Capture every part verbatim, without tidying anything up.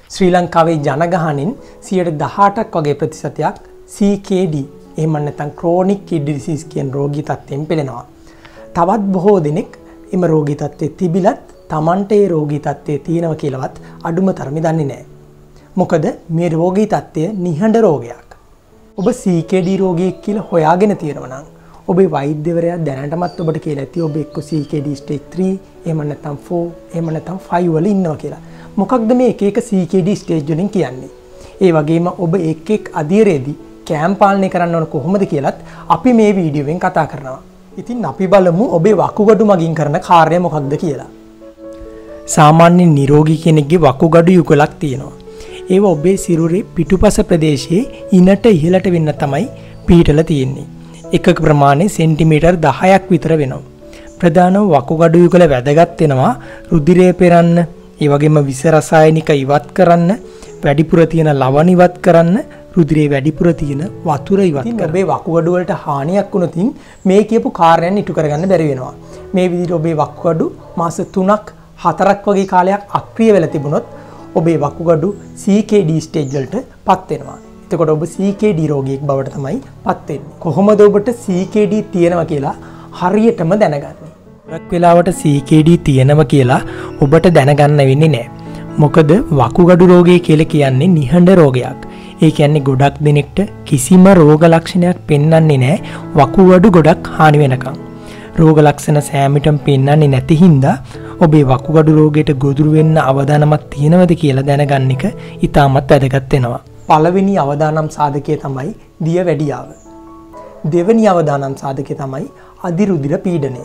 ශ්‍රී ලංකාවේ ජනගහනින් සියයට දහඅටක් වගේ ප්‍රතිශතයක් C K D එහෙම නැත්නම් chronic kidney disease කියන රෝගී තත්ත්වයෙන් පෙළෙනවා. තවත් බොහෝ දෙනෙක් එම රෝගී තත්ත්වයේ තිබිලත් Tamante ඒ රෝගී තත්ත්වයේ තියෙනවා කියලාවත් අඩුම තරමේ දන්නේ නැහැ. මොකද මේ රෝගී තත්ත්වය නිහඬ රෝගයක්. ඔබ C K D රෝගියෙක් කියලා හොයාගෙන තියෙනවා නම් ඔබේ වෛද්‍යවරයා දැනටමත් ඔබට කියලා ඇති ඔබ එක්ක C K D stage three එහෙම නැත්නම් four එහෙම නැත්නම් five වල ඉන්නවා කියලා. මොකක්ද මේ එක එක C K D stage වලින් කියන්නේ? ඒ වගේම ඔබ එක් එක් අධීරයේදී කෑම පාලනය කරන්න ඕන කොහොමද කියලාත් අපි මේ වීඩියෝවෙන් කතා කරනවා. ඉතින් අපි බලමු ඔබේ වකුගඩු මගින් කරන කාර්යය මොකක්ද කියලා. සාමාන්‍ය නිරෝගී කෙනෙක්ගේ වකුගඩු යුගලක් තියෙනවා. ඒව ඔබේ සිරුරේ පිටුපස ප්‍රදේශයේ ඉනට ඉහළට වෙන්න තමයි පිහිටලා තියෙන්නේ. එකක ප්‍රමාණය සෙන්ටිමීටර් දහයක් විතර වෙනවා. ප්‍රධාන වකුගඩු යුගල වැදගත් වෙනවා රුධිරය පෙරන්න, ඒ වගේම විස රසායනික ඉවත් කරන්න, වැඩිපුර තියෙන ලවණ ඉවත් කරන්න, රුධිරයේ වැඩිපුර තියෙන වතුර ඉවත් කරන්න. ඔබේ වකුගඩු වලට හානියක් වුණොත් මේ කියපු කාර්යයන් ඉටු කරගන්න බැරි වෙනවා. මේ විදිහට ඔබේ වකුගඩු මාස තුනක් හතරක් වගේ කාලයක් අක්‍රිය වෙලා තිබුණොත් ඔබේ වකුගඩු C K D ස්ටේජ් වලට පත් වෙනවා. එතකොට ඔබ C K D රෝගියෙක් බවට තමයි පත් වෙන්නේ. කොහොමද ඔබට C K D තියෙනවා කියලා හරියටම දැනගන්නේ? ගොඩක් වෙලාවට C K D තියෙනවා කියලා ඔබට දැනගන්න වෙන්නේ නැහැ. මොකද වකුගඩු රෝගය කියලා කියන්නේ නිහඬ රෝගයක්. ඒ කියන්නේ ගොඩක් දෙනෙක්ට කිසිම රෝග ලක්ෂණයක් පෙන්වන්නේ නැහැ වකුගඩු ගොඩක් හානි වෙනකම්. රෝග ලක්ෂණ සෑමිටම පෙන්වන්නේ නැති හින්දා ඔබේ වකුගඩු රෝගයට ගොදුරු වෙන්න අවදානමක් තියෙනවද කියලා දැනගන්න එක ඉතාමත් වැදගත් වෙනවා. පළවෙනි අවදානම් සාධකය තමයි දියවැඩියාව. දෙවෙනි අවදානම් සාධකය තමයි අධිරුධිර පීඩනය.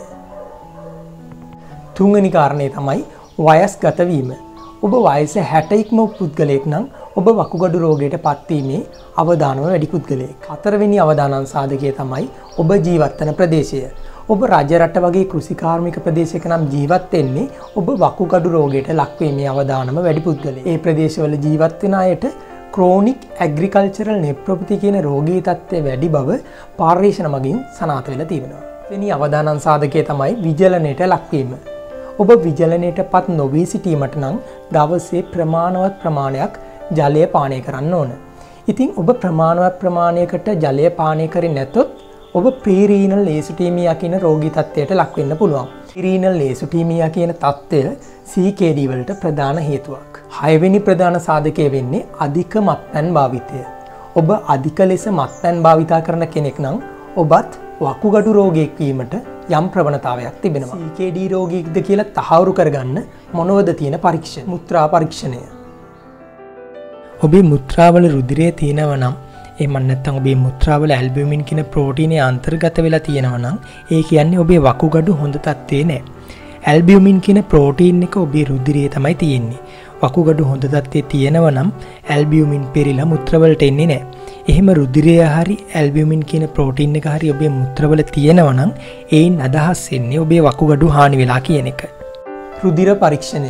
තුන්වෙනි කාරණේ තමයි වයස්ගත වීම. ඔබ වයස හැට ඉක්ම පුද්ගලයෙක් නම් ඔබ වකුගඩු රෝගයට පත්වීමේ අවදානම වැඩි පුද්ගලයෙක්. හතරවෙනි අවදානම් සාධකය තමයි ඔබ ජීවත් වන ප්‍රදේශය. ඔබ රජ රට වගේ කෘෂිකාර්මික ප්‍රදේශයක නම් ජීවත් වෙන්නේ ඔබ වකුගඩු රෝගයට ලක්වීමේ අවදානම වැඩි පුද්ගලයෙක්. ඒ ප්‍රදේශවල ජීවත් වෙන අයට chronic agricultural nephropathy කියන රෝගී තත්ත්වය වැඩි බව පර්යේෂණ මගින් සනාථ වෙලා තියෙනවා. දෙවෙනි අවදානම් සාධකය තමයි විජලනයට ලක්වීම. ඔබ විජලනයටපත් නොවී සිටීමට නම් දවසේ ප්‍රමාණවත් ප්‍රමාණයක් ජලය පානය කරන්න ඕන. ඉතින් ඔබ ප්‍රමාණවත් ප්‍රමාණයකට ජලය පානය කරේ නැතොත් ඔබ ප්‍රීරීනල් ලේසිටීමියා කියන රෝගී තත්ත්වයට ලක් වෙන්න පුළුවන්. ප්‍රීරීනල් ලේසිටීමියා කියන තත්ත්වය C K D වලට ප්‍රධාන හේතුවක්. හයවෙනි ප්‍රධාන සාධකය වෙන්නේ අධික මත්පැන් භාවිතය. ඔබ අධික ලෙස මත්පැන් භාවිතා කරන කෙනෙක් නම් ඔබත් වකුගඩු රෝගියෙක් වීමට යම් ප්‍රවණතාවයක් තිබෙනවා. C K D රෝගියෙක්ද කියලා තහවුරු කරගන්න මොනවද තියෙන පරීක්ෂණ? මුත්‍රා පරීක්ෂණය. ඔබේ මුත්‍රාවල රුධිරය තියෙනවා නම් එහෙම නැත්නම් ඔබේ මුත්‍රාවල ඇල්බුමින් කියන ප්‍රෝටීනය අන්තර්ගත වෙලා තියෙනවා නම් ඒ කියන්නේ ඔබේ වකුගඩු හොඳ තත්ත්වේ නැහැ. ඇල්බුමින් කියන ප්‍රෝටීන් එක ඔබේ රුධිරයේ තමයි තියෙන්නේ. වකුගඩු හොඳ තත්ත්වේ තියෙනවා නම් ඇල්බුමින් පෙරිලා මුත්‍රාවලට එන්නේ නැහැ. එහෙම රුධිරය හරි ඇල්බුමින් කියන ප්‍රෝටීන් එක හරි ඔබේ මුත්‍රාවල තියෙනවා නම් ඒයින් අදහස් වෙන්නේ ඔබේ වකුගඩු හානි වෙලා කියන එක. රුධිර පරීක්ෂණය.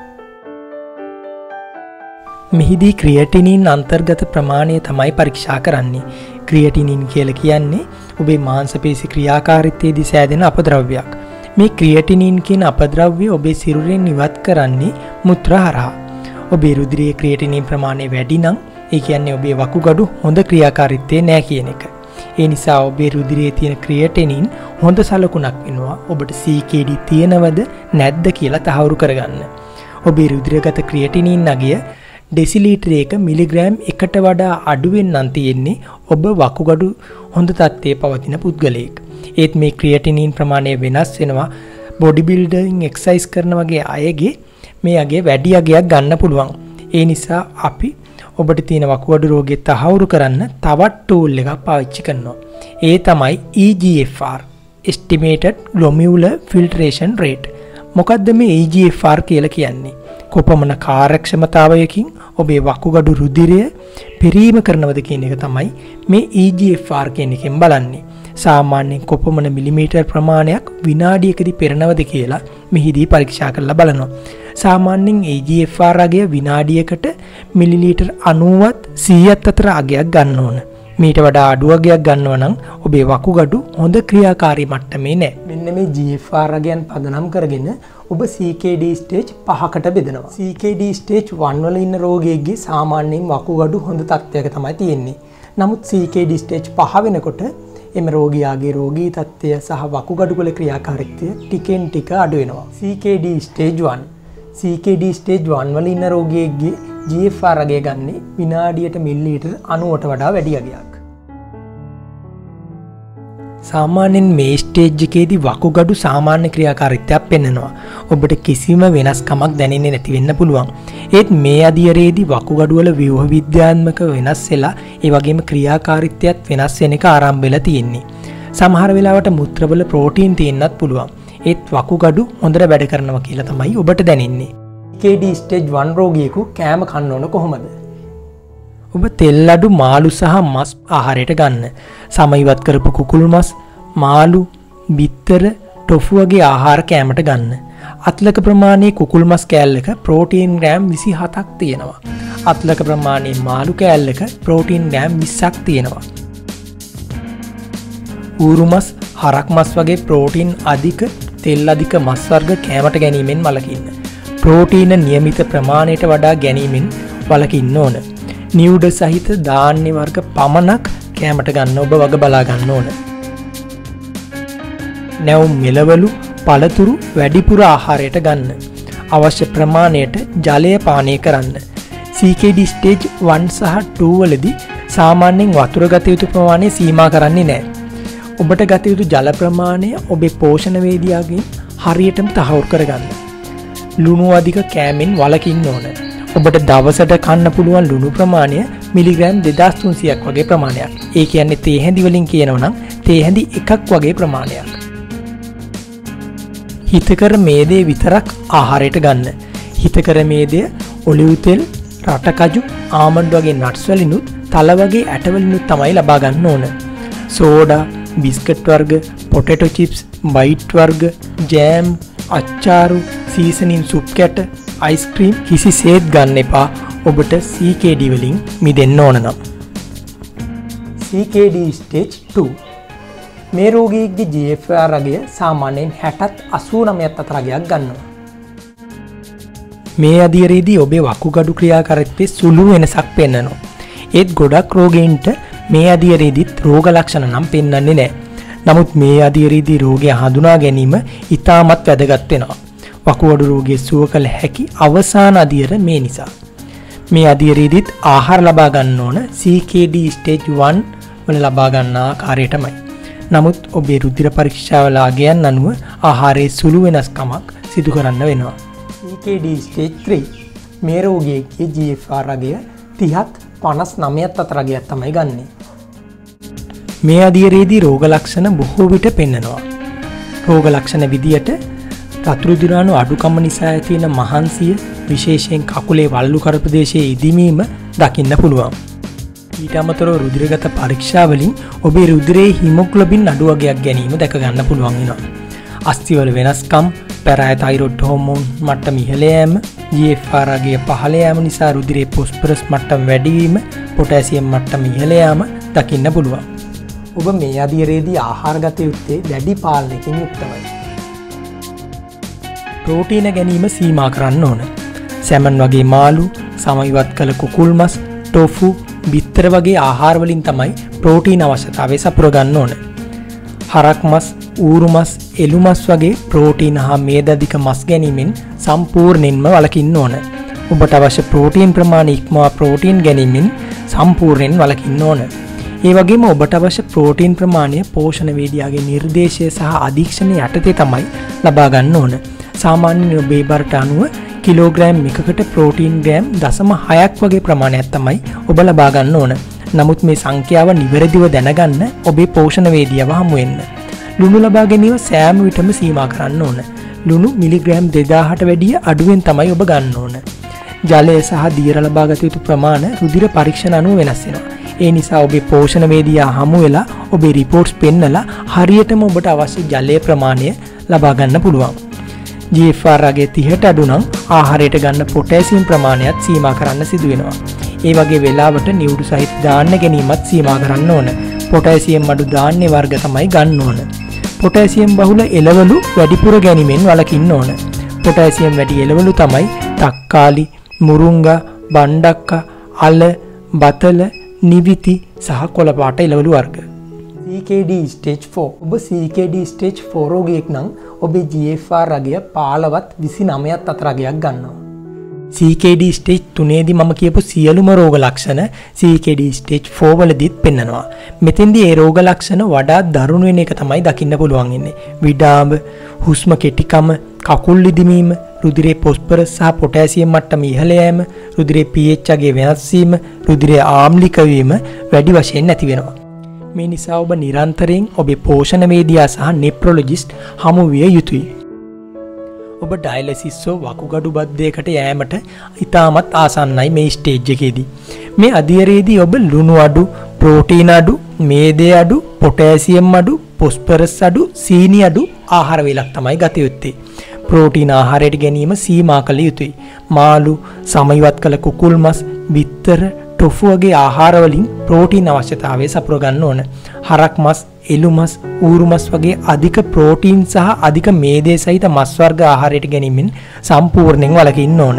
මෙහිදී ක්‍රියටිනින් අන්තර්ගත ප්‍රමාණය තමයි පරීක්ෂා කරන්නේ. ක්‍රියටිනින් කියලා කියන්නේ ඔබේ මාංශපේශි ක්‍රියාකාරීත්වයේදී සෑදෙන අපද්‍රව්‍යයක්. මේ ක්‍රියටිනින් කියන අපද්‍රව්‍ය ඔබේ සිරුරෙන් ඉවත් කරන්නේ මුත්‍රා හරහා. ඔබේ රුධිරයේ ක්‍රියටිනින් ප්‍රමාණය වැඩි නම් ඒ කියන්නේ ඔබේ වකුගඩු හොඳ ක්‍රියාකාරීත්වයේ නැහැ කියන එක. ඒ නිසා ඔබේ රුධිරයේ තියෙන ක්‍රියටිනින් හොඳ සලකුණක් වෙනවා ඔබට C K D තියෙනවද නැද්ද කියලා තහවුරු කරගන්න. ඔබේ රුධිරගත ක්‍රියටිනින් අගය ඩෙසිලීටරයක මිලිග්‍රෑම් එකට වඩා අඩු වෙන්නන් තියෙන්නේ ඔබ වකුගඩු හොඳ තත්ත්වයේ පවතින පුද්ගලයෙක්. ඒත් මේ ක්‍රියටිනින් ප්‍රමාණය වෙනස් වෙනවා. බොඩි බිල්ඩින් එක්සර්සයිස් කරන වගේ අයගේ මේ අගය වැඩි අගයක් ගන්න පුළුවන්. ඒ නිසා අපි ඔබට තියෙන වකුගඩු රෝගය තහවුරු කරන්න තවත් ටූල් එකක් පාවිච්චි කරනවා. ඒ තමයි E G F R Estimated Glomerular Filtration Rate. මොකද්ද මේ E G F R කියලා කියන්නේ? කොපමණ කාර්යක්ෂමතාවයකින් ඔබේ වකුගඩු රුධිරය පෙරීම කරනවද කියන එක තමයි මේ E G F R කියන එකෙන් බලන්නේ. සාමාන්‍යයෙන් කොපමණ මිලිමීටර් ප්‍රමාණයක් විනාඩියකදී පෙරනවද කියලා මෙහිදී පරීක්ෂා කරලා බලනවා. සාමාන්‍යයෙන් E G F R අගය විනාඩියකට මිලිලීටර් අනූවත් සීයක් අතර අගයක් ගන්න ඕන. මීට වඩා අඩු අගයක් ගන්නවා නම් ඔබේ වකුගඩු හොඳ ක්‍රියාකාරී මට්ටමේ නැහැ. මෙන්න මේ G F R අගයන් පදනම් කරගෙන ඔබ C K D ස්ටේජ් පහකට බෙදනවා. C K D stage one වල ඉන්න රෝගියෙක්ගේ සාමාන්‍යයෙන් වකුගඩු හොඳ තත්ත්වයක තමයි තියෙන්නේ. නමුත් C K D ස්ටේජ් පහ වෙනකොට එම රෝගියාගේ රෝගී තත්ත්වය සහ වකුගඩු වල ක්‍රියාකාරීත්වය ටිකෙන් ටික අඩු වෙනවා. C K D stage one C K D stage one වල ඉන්න රෝගියෙක්ගේ G F R අගය ගන්නේ විනාඩියට මිලිලීටර් අනූවට වඩා වැඩි අගයක්. සාමාන්‍යයෙන් මේ ස්ටේජ් එකේදී වකුගඩු සාමාන්‍ය ක්‍රියාකාරීත්වයක් පෙන්වනවා. ඔබට කිසිම වෙනස්කමක් දැනෙන්නේ නැති වෙන්න පුළුවන්. ඒත් මේ අදියරේදී වකුගඩු වල ව්‍යුහ විද්‍යාත්මක වෙනස් වෙලා ඒ වගේම ක්‍රියාකාරීත්වයත් වෙනස් වෙන එක ආරම්භ වෙලා තියෙන්නේ. සමහර වෙලාවට මුත්‍රාවල ප්‍රෝටීන් තියෙන්නත් පුළුවන්. ඒත් වකුගඩු හොඳට වැඩ කරනවා කියලා තමයි ඔබට දැනෙන්නේ. C K D stage one රෝගියෙකු කෑම කන්න ඕන කොහොමද? ඔබ තෙල් අඩු මාළු සහ මස් ආහාරයට ගන්න. සම ඉවත් කරපු කුකුළු මස්, මාළු, බිත්තර, ටොෆු වගේ ආහාර කෑමට ගන්න. අත්ලක ප්‍රමාණයේ කුකුළු මස් කෑල්ලක ප්‍රෝටීන් ග්‍රෑම් විසිහතක් තියෙනවා. අත්ලක ප්‍රමාණයේ මාළු කෑල්ලක ප්‍රෝටීන් ග්‍රෑම් විස්සක් තියෙනවා. ඌරු මස්, හරක් මස් වගේ ප්‍රෝටීන් අධික, තෙල් අධික මස් වර්ග කෑමට ගැනීමෙන් වළකින්න. ප්‍රෝටීන නියමිත ප්‍රමාණයට වඩා ගැනීමෙන් වළකින්න ඕන. නියුඩ සහිත ධාන්‍ය වර්ග පමණක් කෑමට ගන්න ඔබ වග බලා ගන්න ඕන. නැවුම් මෙලවලු පළතුරු වැඩිපුර ආහාරයට ගන්න. අවශ්‍ය ප්‍රමාණයට ජලය පානය කරන්න. C K D stage one සහ two වලදී සාමාන්‍යයෙන් වතුර ගත යුතු ප්‍රමාණය සීමා කරන්නේ නැහැ. ඔබට ගත යුතු ජල ප්‍රමාණය ඔබේ පෝෂණ වේදිකාවෙන් හරියටම තහවුරු කරගන්න. ලුණු අධික කෑමෙන් වළකින්න ඕන. ඔබට දවසට කන්න පුළුවන් ලුණු ප්‍රමාණය මිලිග්‍රෑම් දෙදාස් තුන්සියයක් වගේ ප්‍රමාණයක්. ඒ කියන්නේ තේ හැඳි වලින් කියනවා නම් තේ හැඳි එකක් වගේ ප්‍රමාණයක්. හිතකර මේදේ විතරක් ආහාරයට ගන්න. හිතකර මේදය ඔලිව් තෙල්, රටකජු, ආමන්ඩ් වගේ නට්ස් වලිනුත් තල වගේ ඇට වලිනුත් තමයි ලබා ගන්න ඕන. සෝඩා, බිස්කට් වර්ග, පොටේටෝ චිප්ස්, බයිට් වර්ග, ජෑම්, අච්චාරු, සීසනින් සුප් කැට, අයිස්ක්‍රීම් කිසිසේත් ගන්න එපා ඔබට C K D වලින් මිදෙන්න ඕන නම්. C K D stage two මේ රෝගියෙක්ගේ G F R අගය සාමාන්‍යයෙන් හැටත් අසූ නවයත් අතර අගයක් ගන්නවා. මේ අදියරේදී ඔබේ වකුගඩු ක්‍රියාකාරීත්වයේ සුළු වෙනසක් පෙන්වනවා. ඒත් ගොඩක් රෝගීන්ට මේ අදියරේදීත් රෝග ලක්ෂණ නම් පෙන්වන්නේ නැහැ. නමුත් මේ අදියරේදී රෝගය හඳුනා ගැනීම ඉතාමත් වැදගත් වෙනවා. වකුගඩු රෝගයේ සුව කළ හැකි අවසාන අදියර මේ නිසා. මේ අදියරේදීත් ආහාර ලබා ගන්න ඕන C K D stage one වල ලබා ගන්න ආකාරයටමයි. නමුත් ඔබේ රුධිර පරීක්ෂාවල අගයන් අනුව ආහාරයේ සුළු වෙනස්කමක් සිදු කරන්න වෙනවා. C K D stage three මේ රෝගියෙක්ගේ G F R අගය තිහත් පනස් නවයත් අතර අගයක් තමයි ගන්නෙ. මේ අදියරේදී රෝග ලක්ෂණ බොහෝ විට පෙන්වනවා. රෝග ලක්ෂණ විදියට රතු රුධිරාණු අඩුකම නිසා ඇති වෙන මහන්සිය, විශේෂයෙන් කකුලේ වලලු කර ප්‍රදේශයේ ඉදිමීම දකින්න පුළුවන්. ඊට අමතරව රුධිරගත පරීක්ෂා වලින් ඔබේ රුධිරයේ හිමොග්ලොබින් අඩු වගයක් ගැනීම දැක ගන්න පුළුවන් වෙනවා. අස්ථිවල වෙනස්කම්, පැරාතයිරොයිඩ් හෝමෝන් මට්ටම ඉහළ යෑම, G F R අගය පහළ යෑම නිසා රුධිරයේ ෆොස්ෆරස් මට්ටම වැඩි වීම, පොටෑසියම් මට්ටම ඉහළ යාම දකින්න පුළුවන්. ඔබ මේ අදියරේදී ආහාර ගත යුත්තේ දැඩි පාලනයකින් යුක්තවයි. ප්‍රෝටීන ගැනීම සීමා කරන්න ඕන. සැමන් වගේ මාළු, සම ඉවත් කළ කුකුල් මස්, ටෝෆු, බිත්තර වගේ ආහාර වලින් තමයි ප්‍රෝටීන අවශ්‍යතාවය සපුර ගන්න ඕන. හරක් මස්, ඌරු මස්, එළු මස් වගේ ප්‍රෝටීන හා මේද අධික මස් ගැනීමෙන් සම්පූර්ණයෙන්ම වළකින්න ඕන. ඔබට අවශ්‍ය ප්‍රෝටීන් ප්‍රමාණය ඉක්මවා ප්‍රෝටීන් ගැනීමෙන් සම්පූර්ණයෙන් වළකින්න ඕන. ඒ වගේම ඔබට අවශ්‍ය ප්‍රෝටීන් ප්‍රමාණය පෝෂණ වේදිකාවේ නිර්දේශය සහ අධීක්ෂණය යටතේ තමයි ලබා ගන්න ඕන. සාමාන්‍යයෙන් ඔබේ බරට අනුව කිලෝග්‍රෑම් එකකට ප්‍රෝටීන් ග්‍රෑම් දශම හයක් වගේ ප්‍රමාණයක් තමයි ඔබ ලබා ගන්න ඕන. නමුත් මේ සංඛ්‍යාව නිවැරදිව දැනගන්න ඔබේ පෝෂණ වේදිකාව හමු වෙන්න. ලුණු ලබා ගැනීම සෑම විටම සීමා කරන්න ඕන. ලුණු මිලිග්‍රෑම් දෙදාහට වැඩිය අඩුවෙන් තමයි ඔබ ගන්න ඕන. ජලය සහ දියර ලබා ගත යුතු ප්‍රමාණය රුධිර පරීක්ෂණ අනුව වෙනස් වෙනවා. ඒ නිසා ඔබේ පෝෂණ වේදිකාව හමු වෙලා ඔබේ රිපෝට්ස් පෙන්නලා හරියටම ඔබට අවශ්‍ය ජලයේ ප්‍රමාණය ලබා ගන්න පුළුවන්. G F R අගය තිහට අඩු නම් ආහාරයට ගන්න පොටෑසියම් ප්‍රමාණයත් සීමා කරන්න සිදු වෙනවා. ඒ වගේ වෙලාවට නියුඩු සහිත ධාන්‍ය ගැනීමත් සීමා කරන්න ඕන. පොටෑසියම් අඩු ධාන්‍ය වර්ග තමයි ගන්න ඕන. පොටෑසියම් බහුල එළවලු වැඩිපුර ගැනීමෙන් වළකින්න ඕන. පොටෑසියම් වැඩි එළවලු තමයි තක්කාලි, මුරුංගා, බණ්ඩක්කා, අල, බතල, නිවිති සහ කොළ පාට එළවලු වර්ග. C K D stage four. ඔබ C K D stage four රෝගියෙක් නම් ඔබේ G F R රගය පහළොවත් විසිනවයත් අතර රගයක් ගන්නවා. C K D stage three දී මම කියපු සියලුම රෝග ලක්ෂණ C K D stage four වලදීත් පෙන්නනවා. මෙතෙන්දී ඒ රෝග ලක්ෂණ වඩා දරුණු වෙන එක තමයි දකින්න පුළුවන් ඉන්නේ. විඩාඹ, හුස්ම කෙටිකම, කකුල් ලිදිමීම, රුධිරයේ පොස්පරස් සහ පොටෑසියම් මට්ටම ඉහළ යෑම, රුධිරයේ pH අගේ වෙනස් වීම, රුධිරයේ ආම්ලික වීම වැඩි වශයෙන් නැති වෙනවා. මේ නිසා ඔබ නිරන්තරයෙන් ඔබේ පෝෂණ වේදිකා සහ නෙෆ්‍රොලොජිස්ට් හමු විය යුතුයි. ඔබ ඩයලිසිස් හෝ වකුගඩු බද්ධයකට යෑමට ඉතාමත් ආසන්නයි මේ ස්ටේජ් එකේදී. මේ අධීරයේදී ඔබ ලුණු අඩු, ප්‍රෝටීන් අඩු, මේදේ අඩු, පොටෑසියම් අඩු, පොස්පරස් අඩු, සීනි අඩු ආහාර වේලක් තමයි ගත යුත්තේ. ප්‍රෝටීන් ආහාරයට ගැනීම සීමා කළ යුතුයි. මාළු, සමයිවත් කළ කුකුල් මස්, බිත්තර, ටොෆු වගේ ආහාර වලින් ප්‍රෝටීන් අවශ්‍යතාවය සපුර ගන්න ඕන. හරක් මස්, එළු මස්, ඌරු මස් වගේ අධික ප්‍රෝටීන් සහ අධික මේදේ සහිත මස් වර්ග ආහාරයට ගැනීමෙන් සම්පූර්ණයෙන් වළකින්න ඕන.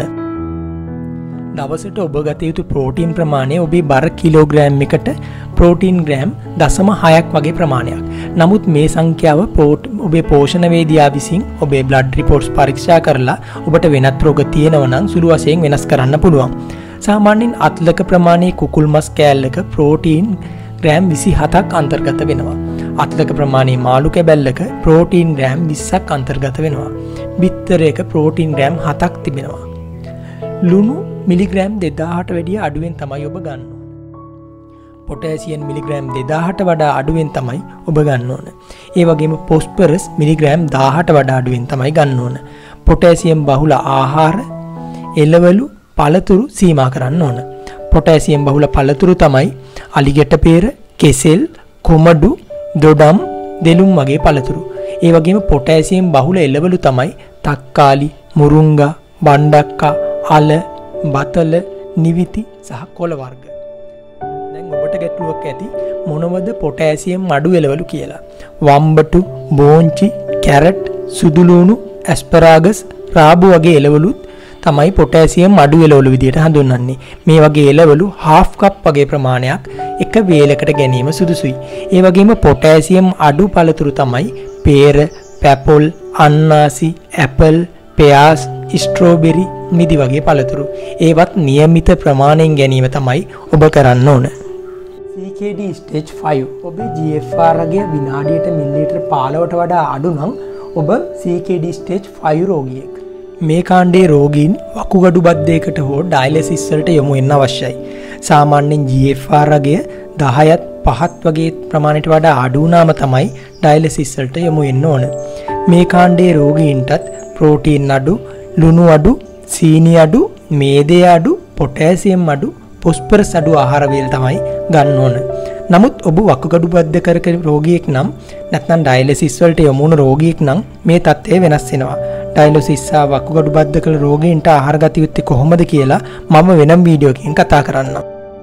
දවසට ඔබ ගත යුතු ප්‍රෝටීන් ප්‍රමාණය ඔබේ බර කිලෝග්‍රෑම් එකට ප්‍රෝටීන් ග්‍රෑම් දශම හයක් වගේ ප්‍රමාණයක්. නමුත් මේ සංඛ්‍යාව ඔබේ පෝෂණ වේදිකා විසින් ඔබේ බ්ලඩ් රිපෝට්ස් පරීක්ෂා කරලා ඔබට වෙනත් රෝග තියෙනවා නම් සුළු වශයෙන් වෙනස් කරන්න පුළුවන්. සාමාන්‍යයෙන් අත්ලක ප්‍රමාණයේ කුකුල් මස් කෑල්ලක ප්‍රෝටීන් ග්‍රෑම් විසිහතක් අන්තර්ගත වෙනවා. අත්ලක ප්‍රමාණයේ මාළු කැබැල්ලක ප්‍රෝටීන් ග්‍රෑම් විස්සක් අන්තර්ගත වෙනවා. බිත්තරයක ප්‍රෝටීන් ග්‍රෑම් හතක් තිබෙනවා. ලුණු මිලිග්‍රෑම් දෙදාහට වැඩිය අඩුවෙන් තමයි ඔබ ගන්න ඕන. පොටෑසියම් මිලිග්‍රෑම් දෙදාහට වඩා අඩුවෙන් තමයි ඔබ ගන්න ඕන. ඒ වගේම පොස්පරස් මිලිග්‍රෑම් දාහට වඩා අඩුවෙන් තමයි ගන්න ඕන. පොටෑසියම් බහුල ආහාර, එළවලු, පළතුරු සීමා කරන්න ඕන. පොටෑසියම් බහුල පළතුරු තමයි අලිගැට peer, කෙසෙල්, කොමඩු, දොඩම්, දෙලුම් වගේ පළතුරු. ඒ වගේම පොටෑසියම් බහුල එළවලු තමයි තක්කාලි, මුරුංගා, බණ්ඩක්කා, අල, බතල, නිවිති සහ කොළ වර්ග. දැන් ඔබට ගැටලුවක් ඇති මොනවද පොටෑසියම් අඩු එළවලු කියලා. වම්බටු, බෝංචි, කැරට්, සුදුලූණු, ඇස්පරාගස්, රාබු වගේ එළවලුත් තමයි පොටෑසියම් අඩු එළවලු විදියට හඳුන්වන්නේ. මේ වගේ එළවලු half cup වගේ ප්‍රමාණයක් එක වේලකට ගැනීම සුදුසුයි. ඒ වගේම පොටෑසියම් අඩු පළතුරු තමයි pear, පැපොල්, අන්නාසි, ඇපල්, pears, ස්ට්‍රෝබෙරි, මිදි වගේ පළතුරු. ඒවත් નિયમિત ප්‍රමාණයෙන් ගැනීම තමයි ඔබ කරන්න ඕන. C K D stage five. ඔබේ G F R රගය විනාඩියට මිලිලීටර් පහළොවට වඩා අඩු නම් ඔබ C K D stage five රෝගියෙක්. මේ කාණ්ඩේ රෝගීන් වකුගඩු බද්ධයකට හෝ ඩයලිසිස් වලට යොමු වෙන්න අවශ්‍යයි. සාමාන්‍යයෙන් G F R රගය දහයත් පහත් වගේ ප්‍රමාණයට වඩා අඩු වුණාම තමයි ඩයලිසිස් වලට යොමු වෙන්න ඕන. මේ කාණ්ඩේ රෝගීන්ටත් ප්‍රෝටීන් අඩු, ලුණු අඩු, සීනි අඩු, මේදේ අඩු, පොටෑසියම් අඩු, පොස්පරස් අඩු ආහාර වේල තමයි ගන්න ඕන. නමුත් ඔබ වකුගඩු බද්ධ කර කර රෝගියෙක් නම් නැත්නම් ඩයලිසිස් වලට යොමු වුණ රෝගියෙක් නම් මේ තත්ත්වය වෙනස් වෙනවා. ඩයලිසිස් සහ වකුගඩු බද්ධ කළ රෝගීන්ට ආහාර ගත යුත්තේ කොහොමද කියලා මම වෙනම වීඩියෝ එකකින් කතා කරන්නම්.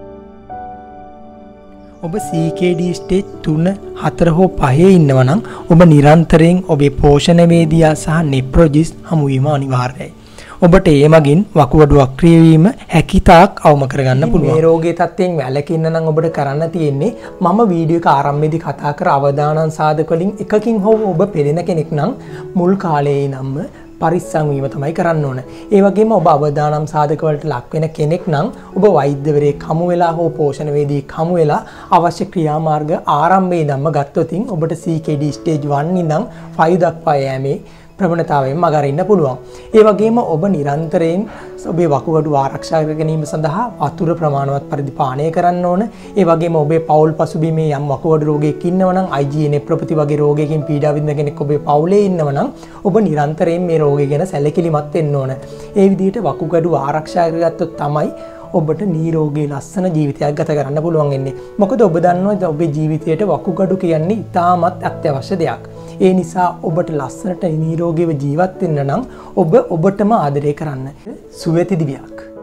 ඔබ C K D stage තුන, හතර හෝ පහේ ඉන්නවා නම් ඔබ නිරන්තරයෙන් ඔබේ පෝෂණ වේදිකා සහ නෙෆ්‍රොලොජිස්ට් හමු වීම අනිවාර්යයි. ඔබට ඒ මගින් වකුගඩු අක්‍රිය වීම හැකිතාක් අවම කරගන්න පුළුවන්. මේ රෝගයේ තත්ත්වයෙන් වැළකෙන්න නම් ඔබට කරන්න තියෙන්නේ මම වීඩියෝ එක ආරම්භයේදී කතා කර අවදානම් සාධක වලින් එකකින් හෝ ඔබ පෙළෙන කෙනෙක් නම් මුල් කාලයේ නම් පරිස්සම් වීම තමයි කරන්න ඕන. ඒ වගේම ඔබ අවදානම් සාධක වලට ලක් වෙන කෙනෙක් නම් ඔබ වෛද්‍යවරයෙක් හමු වෙලා හෝ පෝෂණ වේදිකෙක් හමු වෙලා අවශ්‍ය ක්‍රියාමාර්ග ආරම්භයේ ඉඳන්ම ගත්තොතින් ඔබට C K D stage one ඉඳන් five දක්වා යෑමේ ප්‍රවණතාවයෙන් මග අරින්න පුළුවන්. ඒ වගේම ඔබ නිරන්තරයෙන් ඔබේ වකුගඩු ආරක්ෂා කර ගැනීම සඳහා වතුර ප්‍රමාණවත් පරිදි පානය කරන්න ඕන. ඒ වගේම ඔබේ පෞල් පසුබිමේ යම් වකුගඩු රෝගයක් ඉන්නවා නම් I G A නෙෆ්‍රොපති වගේ රෝගයකින් පීඩා විඳින කෙනෙක් ඔබේ පවුලේ ඉන්නවා නම් ඔබ නිරන්තරයෙන් මේ රෝගය ගැන සැලකිලිමත් වෙන්න ඕන. ඒ විදිහට වකුගඩු ආරක්ෂා කරගත්තොත් තමයි ඔබට නිරෝගී ලස්සන ජීවිතයක් ගත කරන්න පුළුවන් වෙන්නේ. මොකද ඔබ දන්නවා ඔබේ ජීවිතයට වකුගඩු කියන්නේ ඉතාමත් අත්‍යවශ්‍ය දෙයක්. ඒ නිසා ඔබට ලස්සනට නිරෝගීව ජීවත් වෙන්න නම් ඔබ ඔබටම ආදරය කරන්න. සුවැති දිවියක්.